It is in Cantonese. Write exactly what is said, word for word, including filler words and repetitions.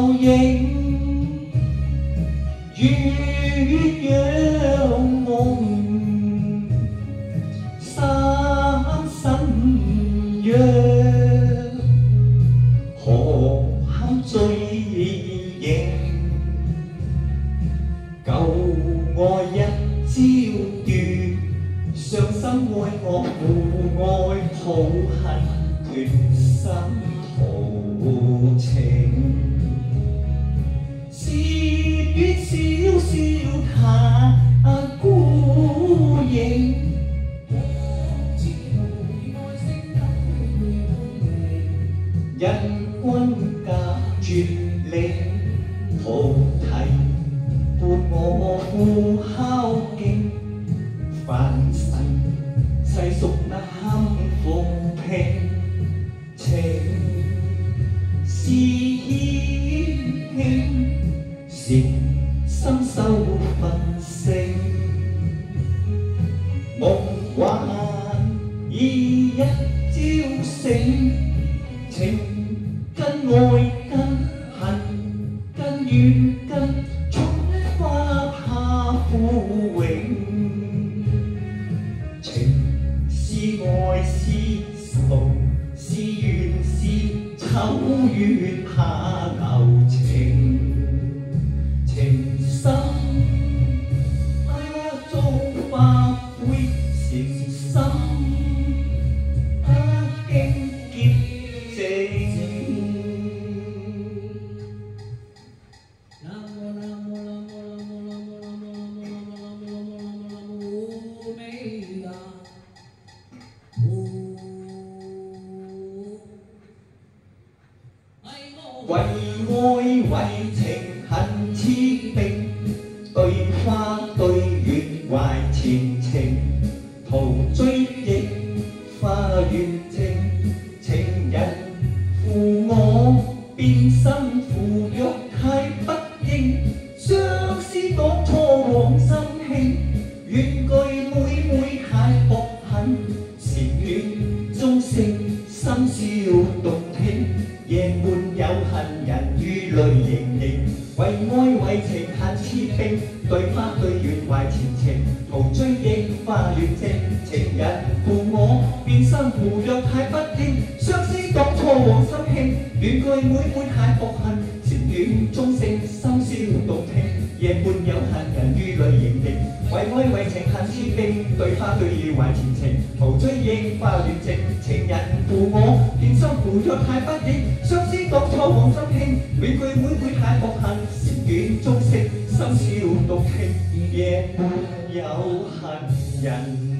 泡影，月陽夢，三生約，何堪追認？舊愛一朝斷，傷心愛惡互愛抱恨，決心圖情。是月小小他孤影，因君隔絕嶺菩提，伴我互敲勁，凡塵世俗那堪復平情，是牽輕。是心修分性，夢幻已一朝醒，情跟愛跟恨跟怨跟春花怕枯榮，情是愛是仇是怨是醜怨怕留情。情深啊，做化悔情深啊，經結淨。南無南無南無南無南無南無南無南無南無南無南無無美呀，為愛為情恨痴冰，對花對月懷前程，途追憶花園靜，情人負我變心負若太不應，相思當初往心興，怨句每每太薄狠，禪院中聲深笑動聽，夜半有恨人與淚盈盈，為愛為情恨痴冰，對花對月懷前程，途追憶花園靜，情人負我變心負若太不應，相思當初往心興，怨句每每太薄恨，禪院中聲深笑動聽，夜半有恨人與淚盈盈，為愛為情恨痴冰，對花對月懷前程，途追憶花園靜，情人負我變心負若太不應，相思當初往心興，怨句每每太薄恨，禪院中聲深笑動聽，夜半有恨人。